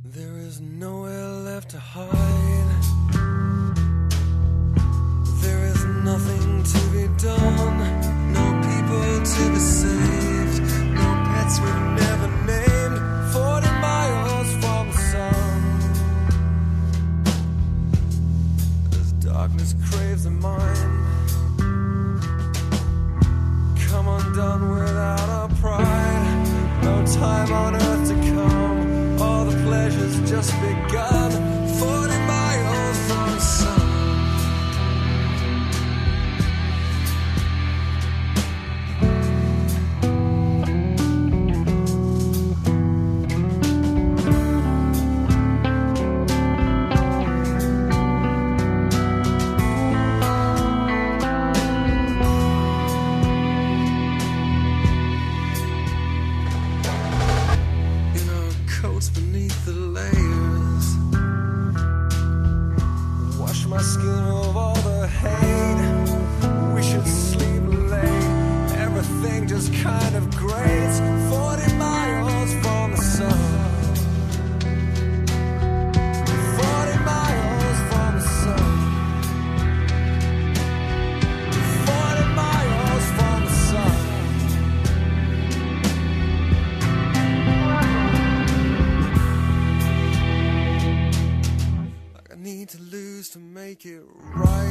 There is nowhere left to hide. There is nothing to be done. No people to be saved. No pets we've never named. 40 miles from the sun. As darkness craves the mind, come undone without our pride. No time on earth to come. All the pleasure's just begun. 40 miles from the sun. Beneath the layers, wash my skin of all the hate. We should sleep late, everything just kind of grates. 40 miles from the sun. 40 miles from the sun. 40 miles from the sun. Need to lose to make it right.